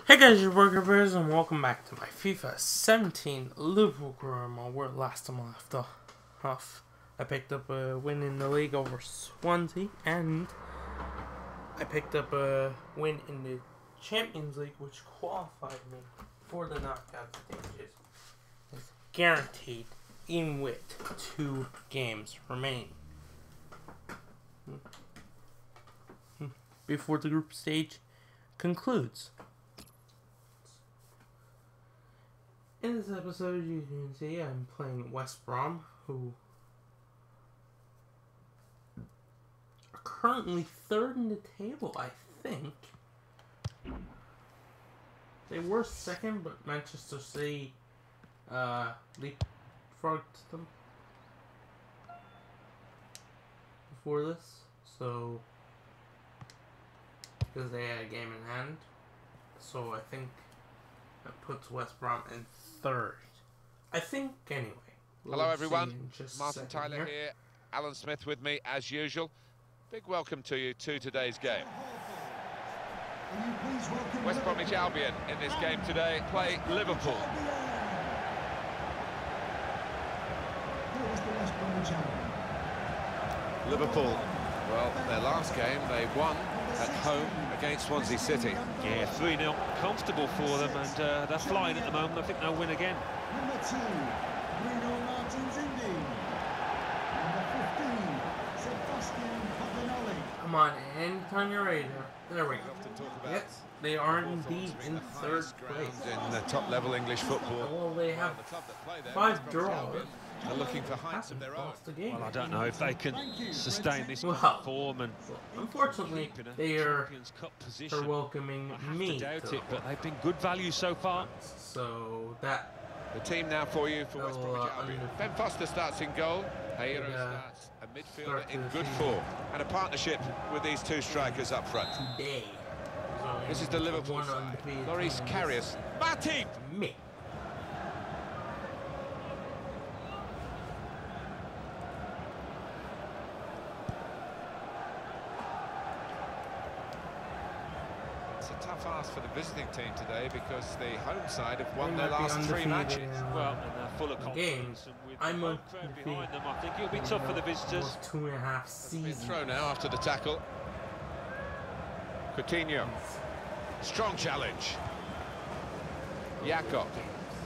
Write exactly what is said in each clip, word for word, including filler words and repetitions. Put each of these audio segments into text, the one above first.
Hey guys, your Burger Bears, and welcome back to my FIFA seventeen Liverpool career mode, where last time I left off, I picked up a win in the league over Swansea, and I picked up a win in the Champions League, which qualified me for the knockout stages. It's guaranteed, even with two games remaining. Before the group stage concludes. In this episode, you can see I'm playing West Brom, who are currently third in the table, I think. They were second, but Manchester City uh, leapfrogged them before this, so because they had a game in hand. So I think that puts West Brom in third. I think, anyway. We'll Hello, everyone. Martin Tyler here. here. Alan Smith with me, as usual. Big welcome to you to today's game. West Bromwich Albion in this game today play Liverpool. Liverpool, well, their last game they won at home against Swansea City. Yeah, three nil, comfortable for them, and uh, they're flying at the moment. I think they'll win again. Number two, Bruno Martins Indy. Number fifteen, Sebastian Paganelli. Come on, anytime you're ready. There we go. Yes, they are indeed in third place. In the top-level English football. Well, they have five draws. They're looking for heights of their own. Lost the game. Well, I don't know if they can sustain this Well, form and unfortunately, keep in a they are, Champions Cup are position. welcoming I have me. to doubt to it, but they've been good value so far. So that The team now for you for West Well, Bromwich uh, Albion. under- Ben Foster starts in goal. Hayero Yeah. starts a midfielder Start to in the good season. form. And a partnership with these two strikers up front. today. This is the Liverpool one side. undefeated Loris team. Karius. Matip! Me. It's a tough ask for the visiting team today because the home side have won They their might be last three undefeated matches. in, Well, uh, and they're full of Games. confidence. And with I'm the a home crowd defeat. behind them, I think it'll be in, tough for the uh, visitors. almost two and a half Been seasons. thrown now after the tackle. Coutinho. Strong challenge. Jakob.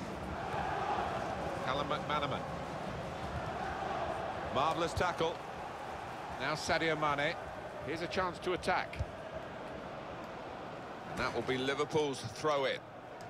Callum McManaman. Marvellous tackle. Now Sadio Mane. Here's a chance to attack. And that will be Liverpool's throw-in.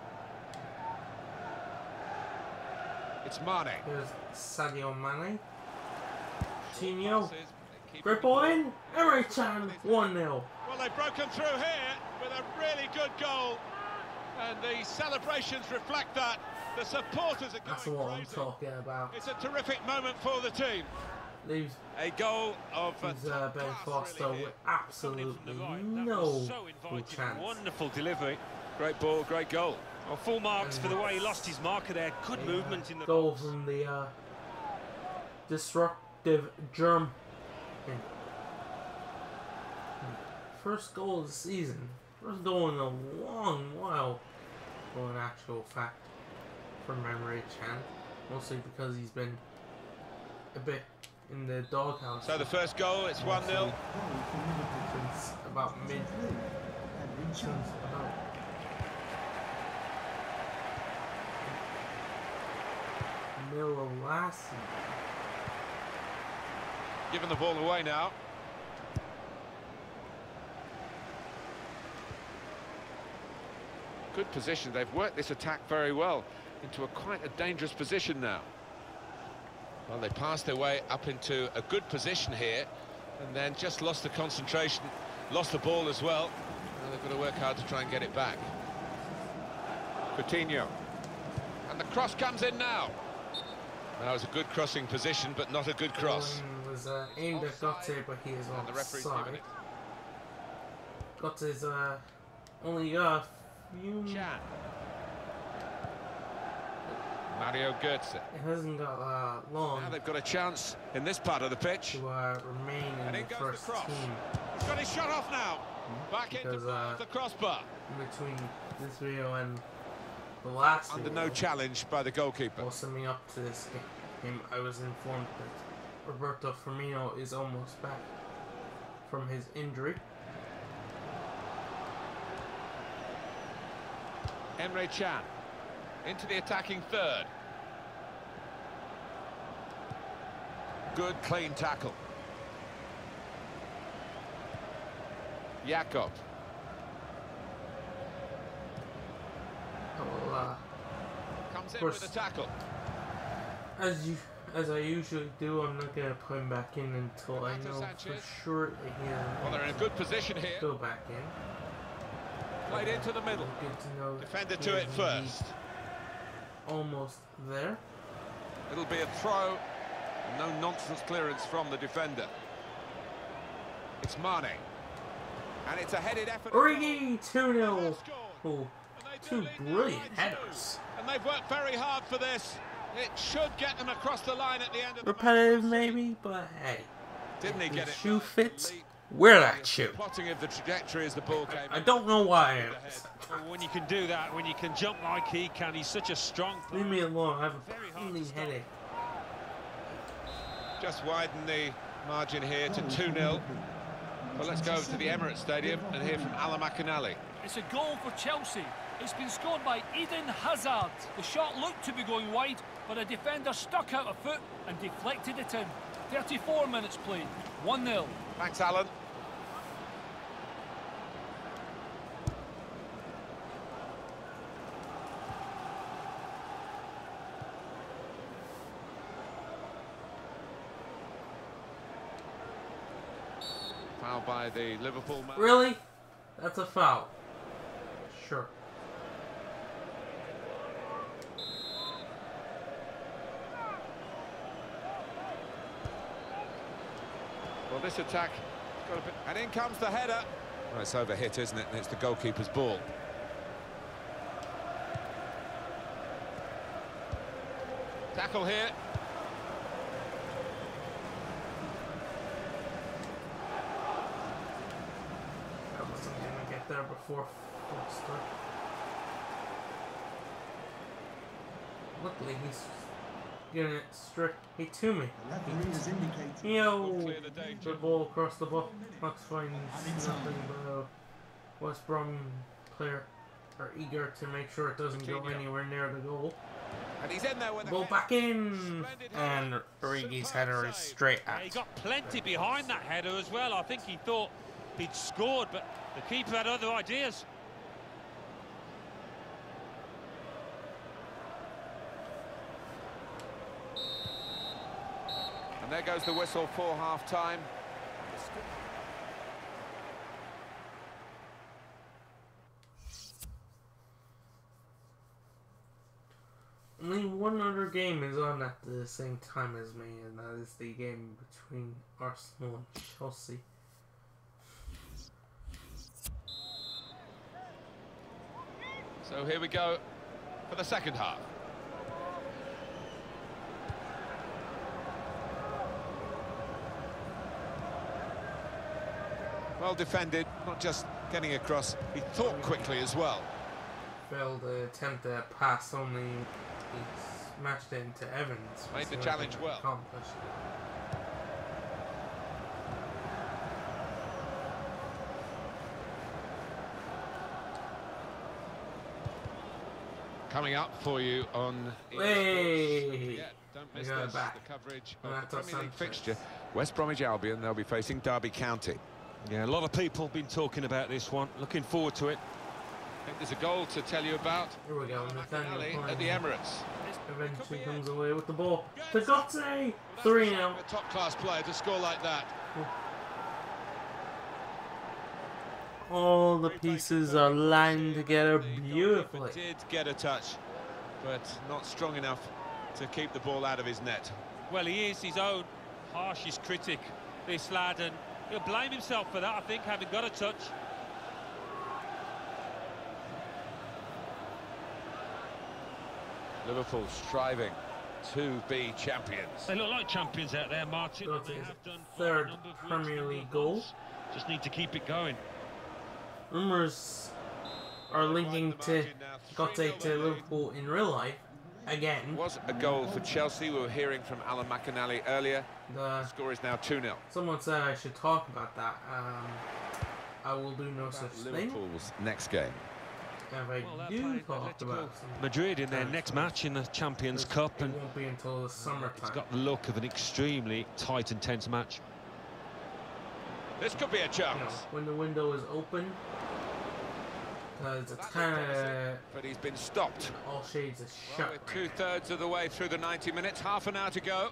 It's Mane. There's Sadio Mane. Coutinho. Passes, keep Great the ball in. Every time. one nil. Well, they've broken through here with a really good goal, and the celebrations reflect that. The supporters are That's going what I'm crazy. talking about. It's a terrific moment for the team. Leaves, A goal of a leaves uh, top Ben class Foster really here. with Coming absolutely in from the right, that no was so full inviting. chance. Wonderful delivery. Great ball, great goal. Well, full marks for the way he lost his marker there. Good Yeah. movement in the Goal box. from the uh, disruptive germ. First goal of the season. First goal in a long while. Well, in actual fact, from memory, Chan. Mostly because he's been a bit in the doghouse. So the first goal, it's one nil. Since about mid. Since about middle of last season. Giving the ball away now. Good position. They've worked this attack very well into a quite a dangerous position now. Well, they passed their way up into a good position here and then just lost the concentration, lost the ball as well. Now they've got to work hard to try and get it back. Coutinho. And the cross comes in now. That was a good crossing position, but not a good cross. One was uh, aimed at Götze, but he is And the referee's offside. given it. Götze's uh, only got a few. Chan. Mario Götze. It hasn't got uh, long Now they've got a chance in this part of the pitch. to uh, remain And in in the goes the first cross. team. got his shot off now. Back because, into uh, the crossbar. in between this video and the last Under video, no challenge by the goalkeeper. while summing up to this game, I was informed that Roberto Firmino is almost back from his injury. Emre Can into the attacking third. Good clean tackle. Jakob. I will, uh, Comes in course. with a tackle. as you as I usually do, I'm not gonna put him back in until I Renato know Sanchez. for sure that Well, they're in a good position here. he'll go back in. Played into the middle. Good to know. Defender he to it is first. Almost there. It'll be a throw. No nonsense clearance from the defender. It's Mane. And it's a headed effort. Origi two nil. They've scored. Oh, And they do two lead now brilliant by two. headers. And they've worked very hard for this. It should get them across the line at the end of the Repetitive match. maybe, but hey, Didn't he if get the it? shoe right? fits, Leap. wear that shoe. Plotting of the trajectory as the ball came. I don't know why. I am. Well, when you can do that, when you can jump like he can, he's such a strong player. Leave me alone. I have a Very hard to peeling stop. headache. Just widen the margin here to two nil. Well, let's go over to the Emirates Stadium and hear from Alan McInally. It's a goal for Chelsea. It's been scored by Eden Hazard. The shot looked to be going wide, but a defender stuck out a foot and deflected it in. thirty-four minutes played, one nil. Thanks, Alan. Foul by the Liverpool man. Really? That's a foul. Sure. Well, this attack has got a bit... And in comes the header. Well, it's overhit, isn't it? And it's the goalkeeper's ball. Tackle here. I wasn't gonna get there before Foster. Luckily, he's getting it straight to me. The referee has indicated Yo, Clear the danger. the ball across the ball. Fox finds nothing but a West Brom player are eager to make sure it doesn't go Coutinho. anywhere near the goal. And he's in there with the Ball head. back in, and Origi's header is straight Yeah, he at. got plenty behind that header as well. I think he thought he'd scored, but the keeper had other ideas. And there goes the whistle for half-time. Only one other game is on at the same time as me, and that is the game between Arsenal and Chelsea. So here we go for the second half. Well defended, not just getting across, he thought quickly as well. Failed the attempt at pass, only he smashed it into Evans. Made the Wasn't challenge anything well. accomplished. Coming up for you on... Way. Yeah, don't miss We got it this, back. the coverage And of the that's Premier League Sanchez. fixture. West Bromwich Albion, they'll be facing Derby County. Yeah, a lot of people have been talking about this one. Looking forward to it. I think there's a goal to tell you about. Here we go, Nathaniel McInally at the Klein Emirates. eventually comes away with the ball. To Götze! three nil. A top-class player to score like that. All the pieces are lined together beautifully. Did get a touch, but not strong enough to keep the ball out of his net. Well, he is his own harshest critic, this lad, and he'll blame himself for that, I think, having got a touch. Liverpool striving to be champions. They look like champions out there, Martin. Got They his have done third a number of Premier weeks, League goal. Just need to keep it going. Rumours are linking to Götze to Liverpool in real life again. Was a goal for Chelsea. We were hearing from Alan McInally earlier. The, The score is now two nil. someone said I should talk about that. Um, I will do no such thing. Liverpool's next game. If I Well, they're do playing talk Atletico about some Madrid in their transfers, next match in the Champions it- Cup, it and won't be until the summertime. it's got the look of an extremely tight and tense match. This could be a You know, chance. when the window is open, because it's kind of But he's been stopped. all shades of Well, shut. we're right two now. thirds of the way through the ninety minutes, half an hour to go.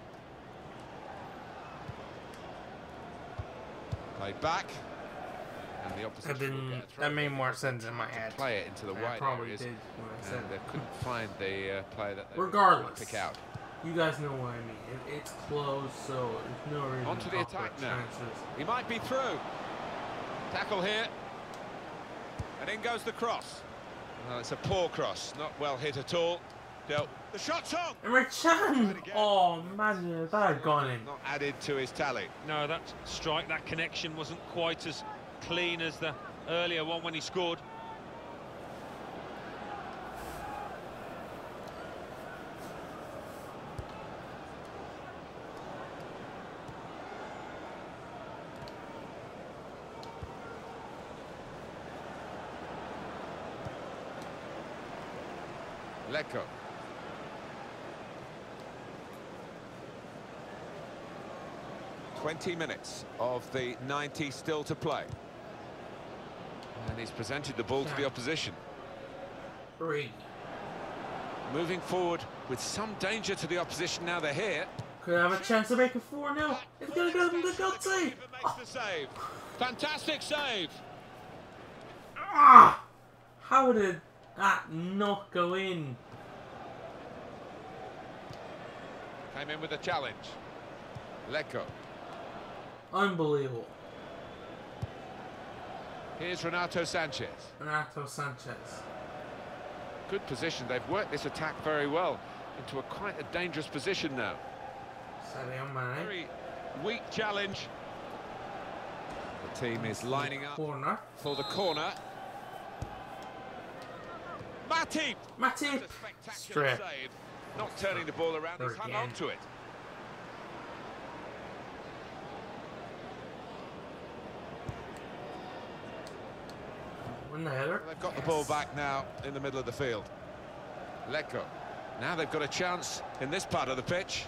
Played back, and the That opposition will didn't. get a throw. That made more sense in my head. Play it into the I wide probably areas, did when I said and they it. couldn't find the uh, play that they Regardless. pick out. You guys know what I mean. It, it's closed, so there's no reason Onto to the talk attack about now. transfers. He might be through. Tackle here, and in goes the cross. Well, it's a poor cross, not well hit at all. Dealt. The shot's on. Emre Can! Oh, imagine if that had gone in. Not added to his tally. No, that strike, that connection wasn't quite as clean as the earlier one when he scored. Lecco. twenty minutes of the ninety still to play. And he's presented the ball to the opposition. Three. Moving forward with some danger to the opposition now they're here. Could have a chance to make it four nil. It's gonna go to the Götze. Makes the save. Fantastic save. Ah! How did that not go in? Came in with a challenge. Lecco. Unbelievable. Here's Renato Sanchez. Renato Sanchez. Good position. They've worked this attack very well into a quite a dangerous position now. Sadio Mane. Very weak challenge. The team is lining up Corner. for the corner. Matip! Matip. A spectacular Straight. save. Not turning the ball around, he's hung Again. on to it. Win the header. They've got the ball back now in the middle of the field. Lecco. Now they've got a chance in this part of the pitch.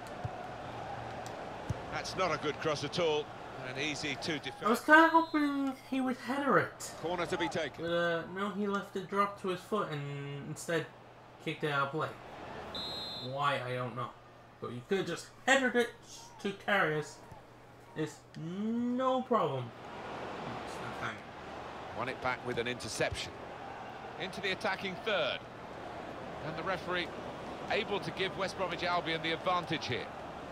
That's not a good cross at all, and easy to I was defend. kind of hoping he would header it. Corner to be taken. But uh, no, he left it drop to his foot and instead kicked it out of play. Why, I don't know. But you could just headed it to Karius. It's no problem. It's not fine. Won it back with an interception. Into the attacking third. And the referee able to give West Bromwich Albion the advantage here.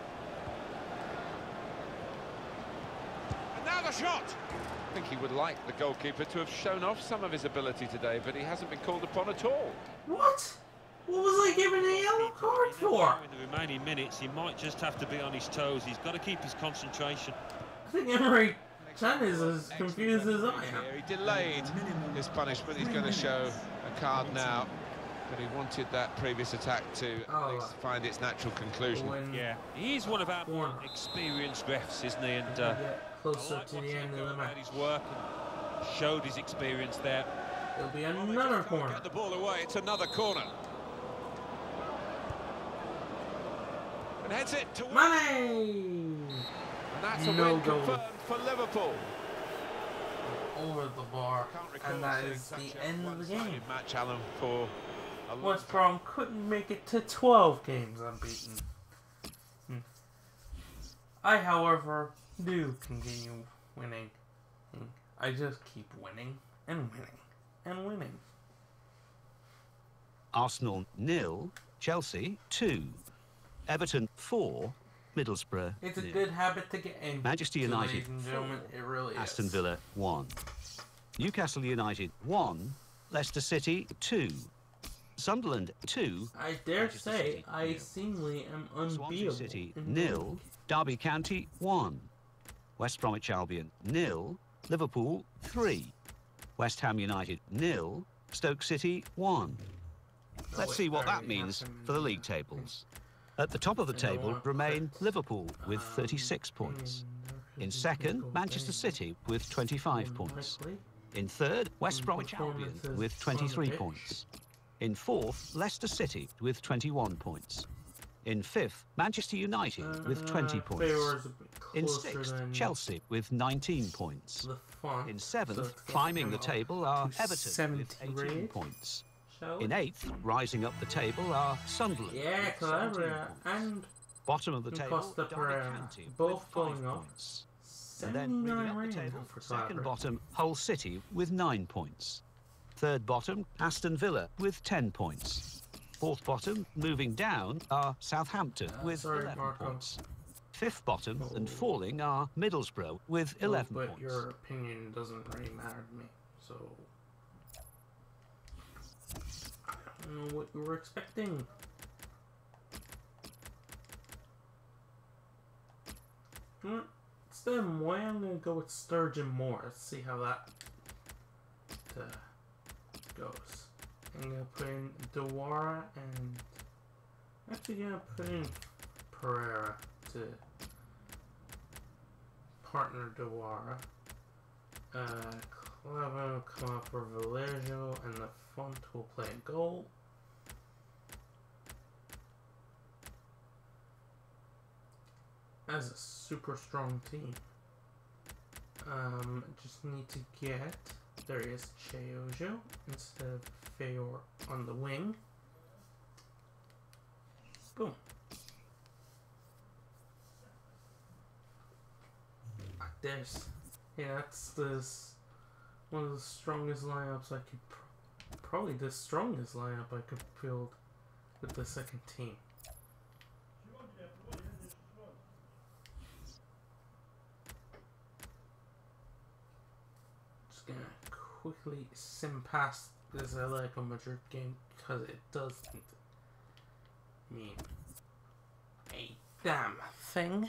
And now the shot! I think he would like the goalkeeper to have shown off some of his ability today, but he hasn't been called upon at all. What? What was I giving a yellow card for? In the remaining minutes, he might just have to be on his toes. He's got to keep his concentration. I think Emre Can is as confused as I am. Here, he delayed his punishment. He's going to show a card now. But he wanted that previous attack to at least find its natural conclusion. When Yeah, he's one of our Corner. experienced refs, isn't he? And we uh, get closer to the end of the match. his work and showed his experience there. It'll be another corner. Get the ball away. It's another corner. And heads it to Mane! And that's a No win goal. confirmed for Liverpool. Over the bar. Can't recall And that seeing is such the a end of the one-sided game. match, Alan, for a long West time. Brom couldn't make it to twelve games unbeaten. Hmm. I, however, do continue winning. Hmm. I just keep winning and winning and winning. Arsenal nil, Chelsea two, Everton four, Middlesbrough It's a nil. good habit to get in. Manchester So, United ladies and gentlemen, it really Aston is. Villa one, Newcastle United one, Leicester City two, Sunderland two. I dare Manchester say City, I nil. seemingly am Swansea unbeatable. City in the nil. league. Derby County one. West Bromwich Albion nil. Liverpool three. West Ham United nil. Stoke City one. Oh, Let's wait, see what I that already have means him for the in league there. tables. At the top of the I don't table want remain credit. Liverpool with Um, thirty-six points. in In the second, Liverpool Manchester game, City with twenty-five points. unlikely. In third, West Mm, Bromwich Albion performances with on the twenty-three pitch. points. In fourth, Leicester City with twenty-one points. In fifth, Manchester United with twenty Uh, points. Favour's a bit In closer sixth, than Chelsea with nineteen points. the font, In so seventh, let's get climbing him the up table are to Everton with seventy eighteen rate, points. shall we? In eighth, rising up the table are Sunderland Yeah, with seventeen Calabria points. and Bottom of the and table, Costa Derby Pereira, County both with five going up. points. And then moving seventy-nine up the range table, for second Calabria. bottom, Hull City with nine points. Third bottom, Aston Villa with ten points. Fourth bottom, moving down, are Southampton Uh, with sorry, eleven Marco. points. Fifth bottom and Oh. falling are Middlesbrough with Oh, eleven but points. your opinion doesn't really matter to me, so I don't know what you were expecting. You know what? Instead of Moy, I'm gonna go with Sturgeon Moore. Let's see how that uh, goes. I'm gonna put in Dewara and I'm actually gonna put in Pereira to partner Dewara. Uh, Clever will come up for Vallejo and the Font will play a goal. As a super strong team. Um, just need to get, there is Cheojo instead of Feyor on the wing. Boom. There's, yeah, that's this one of the strongest lineups I could, pr probably the strongest lineup I could build with the second team. Just gonna quickly sim past this Atletico Madrid game because it doesn't mean a damn thing.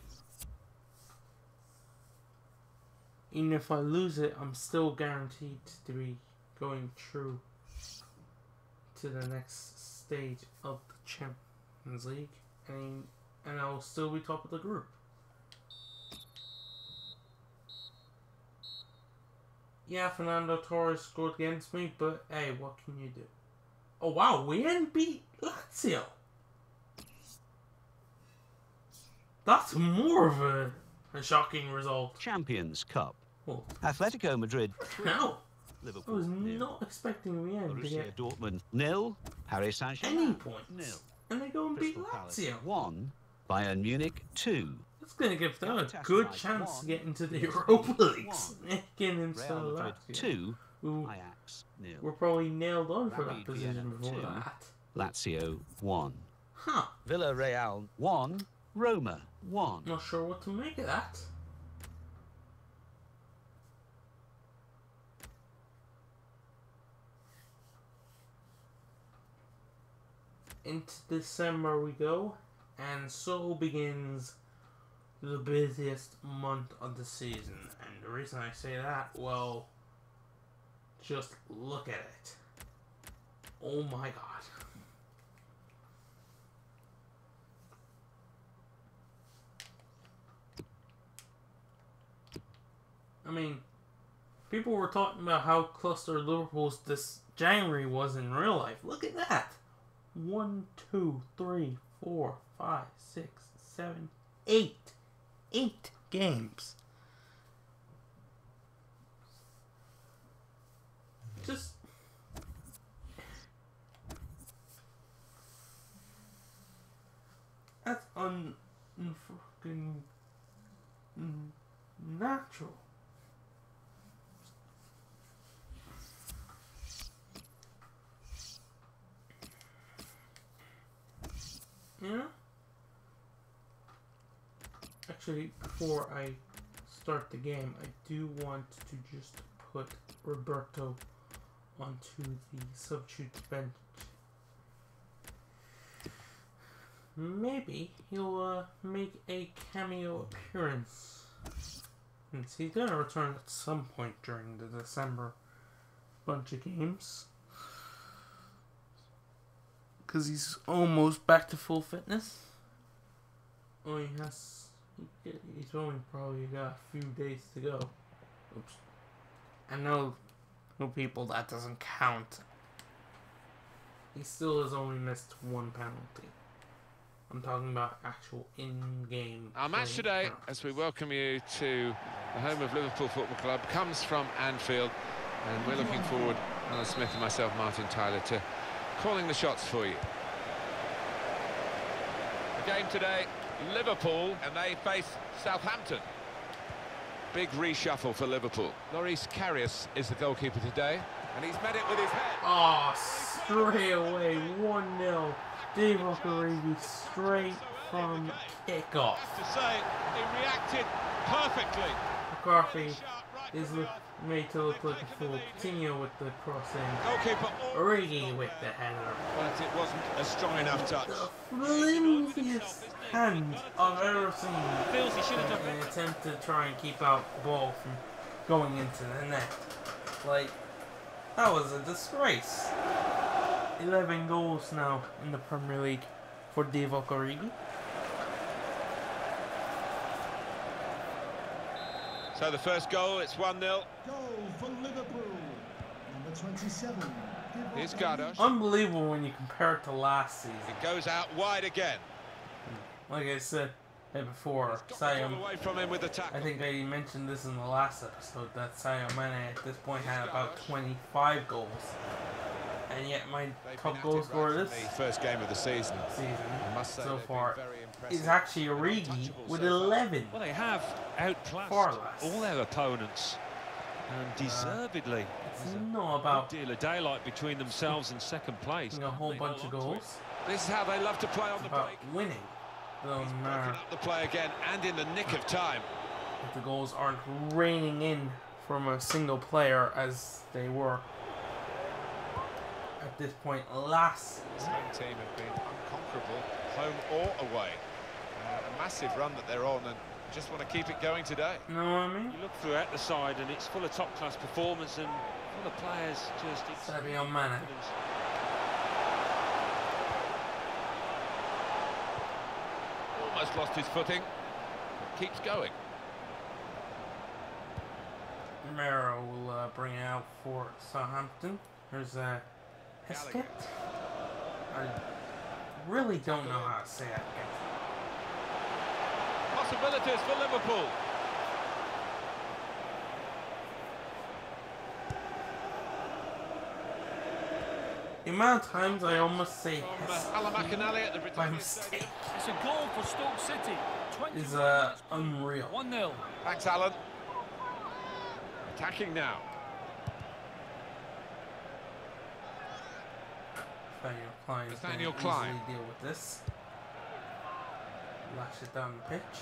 Even if I lose it, I'm still guaranteed to be going through to the next stage of the Champions League, and and I'll still be top of the group. Yeah, Fernando Torres scored against me, but hey, what can you do? Oh wow, we didn't beat Lazio. That's more of a, a shocking result. Champions Cup. Well, Atletico Madrid three. no, I Liverpool was nil. not expecting Real to Borussia get Dortmund nil. Paris Saint-Germain any points. nil. And they go and beat Crystal Palace Lazio. one. Bayern Munich two. That's going to give them a Galatasaray good chance one. to get into the P S G Europa League. one. Sneaking into Real Madrid Lazio. two. Who Ajax nil. were probably nailed on for that Rapid position Vienna before two. that. Lazio one. Huh. Villarreal one. Roma one. Not sure what to make of that. Into December we go, and so begins the busiest month of the season. And the reason I say that, well, just look at it. Oh my god. I mean, people were talking about how cluster Liverpool's this January was in real life. Look at that. One, two, three, four, five, six, seven, eight. Eight games. Just... That's un... fucking... natural. Yeah? Actually, before I start the game, I do want to just put Roberto onto the substitute bench maybe he'll uh, make a cameo appearance. Since he's gonna return at some point during the December bunch of games. Because he's almost back to full fitness. Oh, he has. He's only probably got a few days to go. Oops. I know, know people that doesn't count. He still has only missed one penalty. I'm talking about actual in-game. Our match today, penalties. As we welcome you to the home of Liverpool Football Club, comes from Anfield, and we're looking forward, Alan Smith and myself, Martin Tyler, to calling the shots for you. The game today, Liverpool, and they face Southampton. Big reshuffle for Liverpool. Loris Karius is the goalkeeper today, and he's met it with his head. Oh, straight away, one nil. Divock Origi straight from kickoff. To say, he reacted perfectly. McCarthy is look, made to look like a fool. Coutinho with the crossing. Goalkeeper Origi with the header. But it wasn't a strong enough touch. The flimsiest hand I've ever seen. Feels he should have done An attempt to try and keep out the ball from going into the net. Like, that was a disgrace. eleven goals now in the Premier League for Divock Origi. So the first goal, it's one nil. Goal for Liverpool. Number twenty-seven. Here's Gardosh. Unbelievable when you compare it to last season. It goes out wide again. Like I said before, Sadio, away from him with the tackle. I think I mentioned this in the last episode, that Sadio Mane at this point had about twenty-five goals. And yet my top goal scorer this first game of the season, season so far is actually Origi with eleven. Well, they have outclassed all their opponents, and deservedly. Uh, it's not about a deal of daylight between themselves and second place. A whole bunch of goals. This is how they love to play on it's the about break. Winning. Doesn't matter. Up the play again, and in the nick of time. If the goals aren't raining in from a single player as they were at this point last. This home team have been unconquerable, home or away. Uh, a massive run that they're on, and just want to keep it going today. You know what I mean? You look throughout the side, and it's full of top-class performance, and full of players just. Sadio Mane. Almost lost his footing. Keeps going. Romero will uh, bring it out for Southampton. There's a uh, Heskett. I really don't know how to say that again. Possibilities for Liverpool. The amount of times I almost say Heskett by mistake. It's a goal for Stoke City. Is uh, unreal. one nil. Thanks, Alan. Attacking now. Nathaniel Klein is Nathaniel going to Klein. easily deal with this. Lash it down the pitch.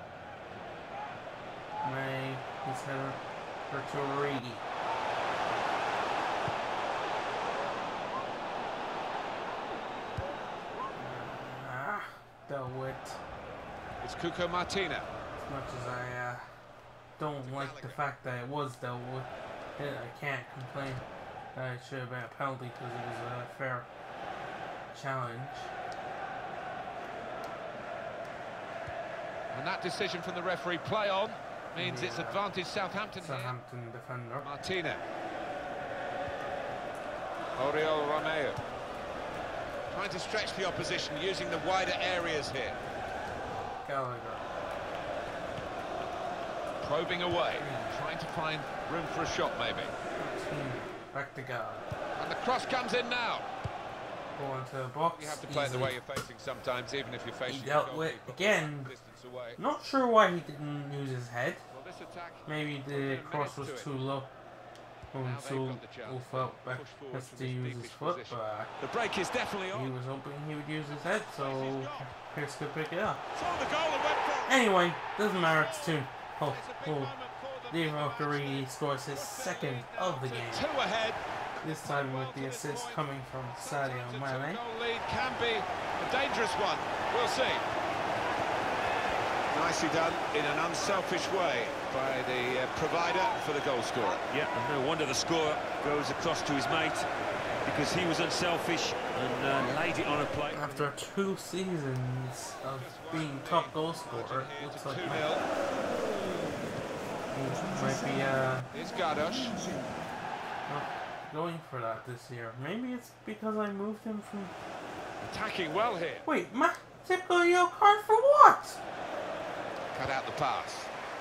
May his header for to Origi. Ah, dealt with. It's Cuco Martina. As much as I uh, don't like the fact that it was dealt with, I can't complain that it should have been a penalty because it was a fair challenge. And that decision from the referee, play on, means yeah. it's advantage Southampton. Southampton here. Defender. Martina. Oriol Romeo. Trying to stretch the opposition using the wider areas here. Gallagher. Probing away, trying to find room for a shot maybe. Back to God. And the cross comes in now. Go into the box. You have to play easily. it the way you're facing sometimes, even if you're facing. He dealt with again. Away. Not sure why he didn't use his head. Well, this attack, maybe the cross was too low. And so Wolf felt back has to use his foot, but uh, the break is definitely on. He was hoping he would use his head, so Pierce could pick it up. Saw the goal and went for it. Anyway, doesn't matter. It's two. Oh, oh. Divock Origi scores his second of the game. Two ahead. This time with the assist coming from Sadio Mane. Goal lead can be a dangerous one. We'll see. Nicely done in an unselfish way by the uh, provider for the goal scorer. Yeah, and no wonder the scorer goes across to his mate, because he was unselfish and uh, laid it on a plate. After two seasons of being top goal scorer, it looks like two my, nil. he might be uh, Here's Gardosh. not going for that this year. Maybe it's because I moved him from... Attacking well here. Wait, Matip got a yellow card for what? Cut out the pass.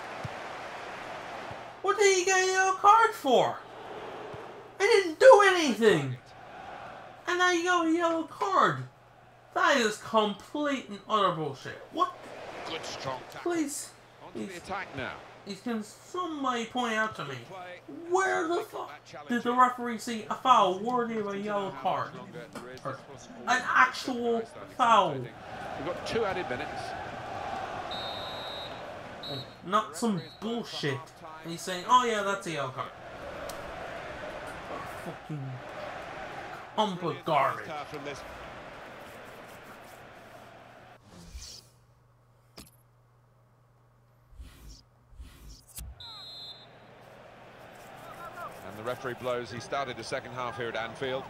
What did he get a yellow card for? I didn't do anything! And now you got a yellow card. That is complete and utter bullshit. What? Good strong tackle. Please. Onto the attack now. He's can somebody point out to me, where the fuck did the referee see a foul worthy of a yellow card? Or an actual foul. We've got two added minutes. Not some bullshit. And he's saying, oh yeah, that's a yellow card. Fucking hump of garbage. From this. And the referee blows. He started the second half here at Anfield.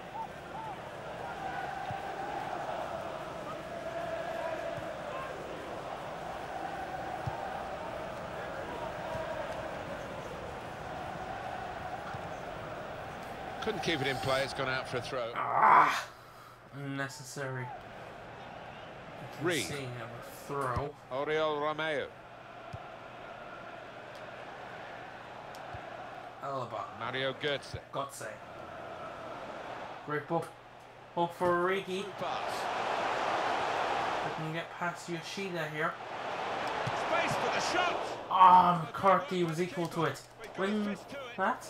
Couldn't keep it in play. It's gone out for a throw. Ah, unnecessary. Reed. Seeing a throw. Oriol Romeo. Alaba. Mario Götze. Gotze. Great ball. Hope for Origi. Pass. I can get past Yoshida here. Space for the shot. Ah, McCarthy was equal to it. Win that.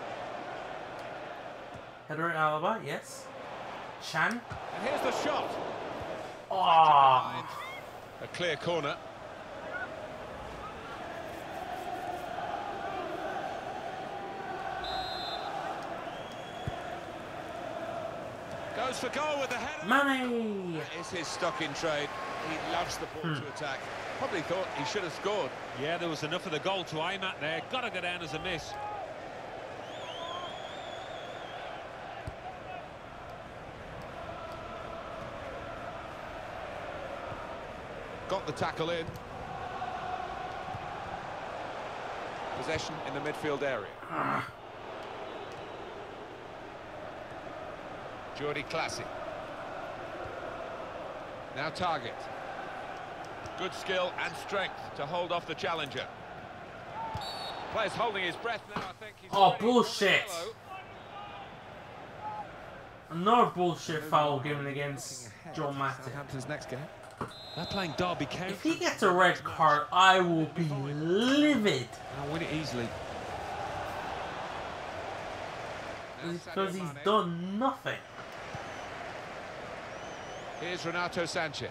Header at Alaba, yes. Chan. And here's the shot. Ah. A clear corner. Goes for goal with the header. Mane. That is his stock in trade. He loves the ball Hmm. to attack. Probably thought he should have scored. Yeah, there was enough of the goal to aim at there. Got to go down as a miss. Got the tackle in. Possession in the midfield area. Ah. Jordi Classic. Now Target. Good skill and strength to hold off the challenger. Player's holding his breath now, I think. He's Oh, ready for bullshit. the yellow. Another bullshit foul given against Joe Matip. Southampton's next game. They're playing Derby County. If he gets a red card, I will be livid. I'll win it easily. It's because he's done nothing. Here's Renato Sanchez.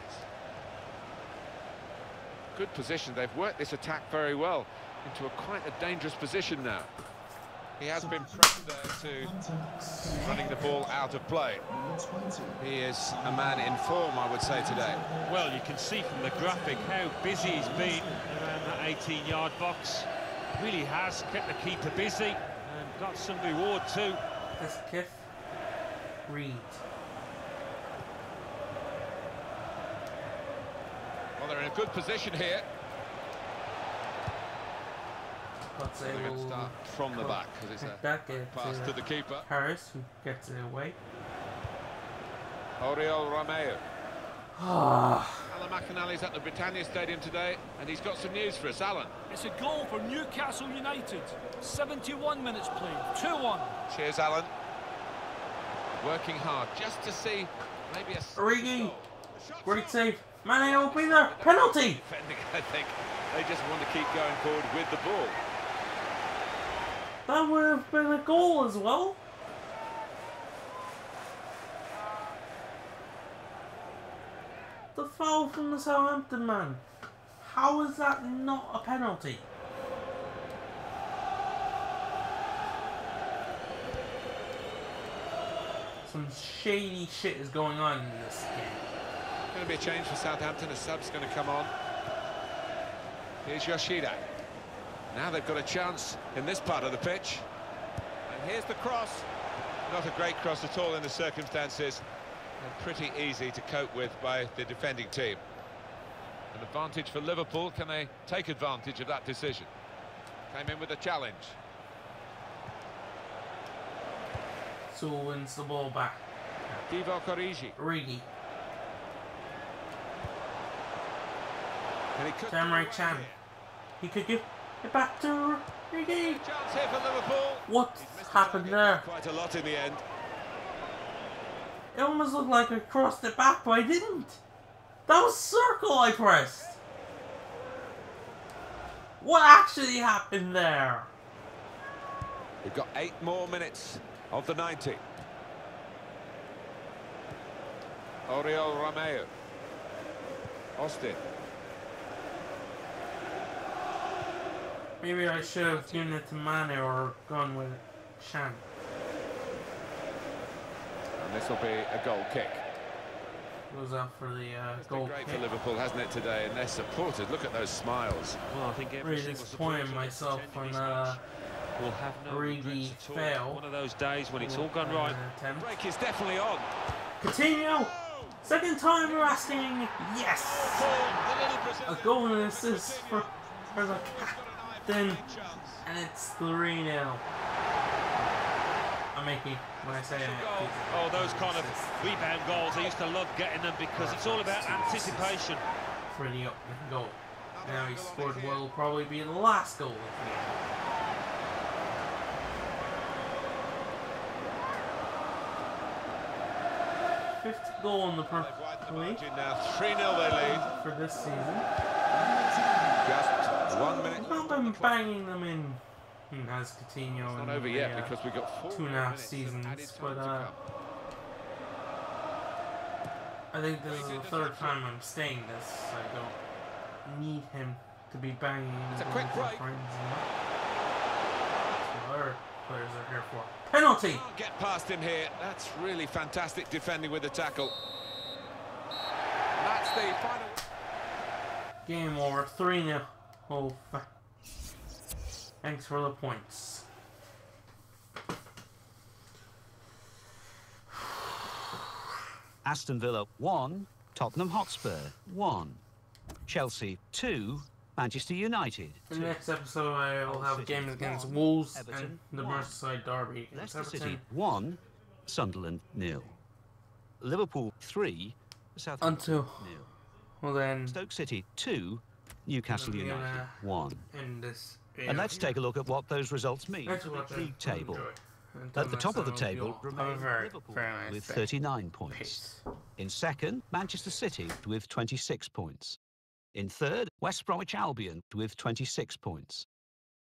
Good position. They've worked this attack very well into a quite a dangerous position now. He has been pressed there to running the ball out of play. He is a man in form, I would say, today. Well, you can see from the graphic how busy he's been around that eighteen yard box. Really has kept the keeper busy and got some reward too. This Kiff. Reed. Well, they're in a good position here. Let's say They're going to we'll start from the back because it's a back it pass to to the keeper. Harris, who gets it away. Oriol Romeo. Ah. Alan McInally's at the Britannia Stadium today, and he's got some news for us, Alan. It's a goal for Newcastle United. seventy-one minutes played, two one. Cheers, Alan. Working hard just to see maybe a... Origi. Great save. Mane will be there. Penalty. Defending, I think. They just want to keep going forward with the ball. That would have been a goal as well. The foul from the Southampton man. How is that not a penalty? Some shady shit is going on in this game. going to be a change for Southampton. A sub's going to come on. Here's Yoshida. Now they've got a chance in this part of the pitch. And here's the cross. Not a great cross at all in the circumstances, and pretty easy to cope with by the defending team. An advantage for Liverpool. Can they take advantage of that decision? Came in with a challenge. So wins the ball back. Divock Origi. Origi. And he could Samurai Chan. He could give it back to Origi. Chance here for Liverpool. What happened there? Quite a lot in the end. It almost looked like I crossed it back, but I didn't. That was circle I pressed. What actually happened there? We've got eight more minutes of the ninety. Oriol Romeu. Austin. Maybe I should have given it to Mane or gone with Shan. And this will be a goal kick. Goes out for the uh, It's goal been great kick. for Liverpool, hasn't it, today? And they're supported. Look at those smiles. Well, I think every Really single disappointed supporter that's myself attending on this uh, match will have no Origi regrets at all. fail. One of those days when it's all gone uh, right. attempt. Break is definitely on. Coutinho! Second time we're asking, yes! A goal and an assist for, for the captain, and it's three nil. I'm making when I say it. Oh, those kind of rebound goals, I used to love getting them because it's all about anticipation. For the opening goal. Now he scored what will probably be the last goal of the game. Fifth goal in the Premier League Now three nil they lead. for this season. Just one minute. He's not been banging them in. Hmm, Has Coutinho It's in not over the, yet uh, because we've got four two and a more half minutes of seasons, added time but to uh, come. I think this is the third time I'm saying this. I don't need him to be banging It's a goals quick and break. frames and that's what other players are here for. Penalty! Can't get past him here. That's really fantastic defending with the tackle. That's the final. Game over. three nil. Oh, thanks for the points. Aston Villa one, Tottenham Hotspur one, Chelsea two, Manchester United In two, the next episode, I will Hull have City games against one, Wolves Everton and the one, Merseyside Derby against Leicester Everton. City one, Sunderland nil, Liverpool three, Southampton Until, nil, well then, Stoke City two, Newcastle We're United gonna one. end this And let's take a look at what those results mean Let's for watch the it. league table. Enjoy. Until At the top of the next time, table you'll have a remain very, Liverpool very nice with day. thirty-nine points. Peace. In second, Manchester City with twenty-six points. In third, West Bromwich Albion with twenty-six points.